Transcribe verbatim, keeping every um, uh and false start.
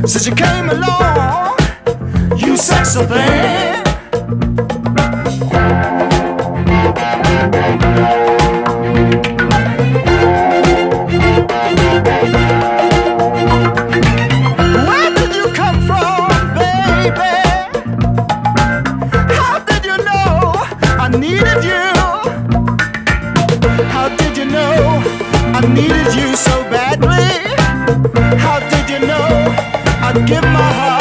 since you came along, you sexy thing. Where did you come from, baby? How did you know I needed you? How did you know I needed you so badly? How did you know I'd give my heart?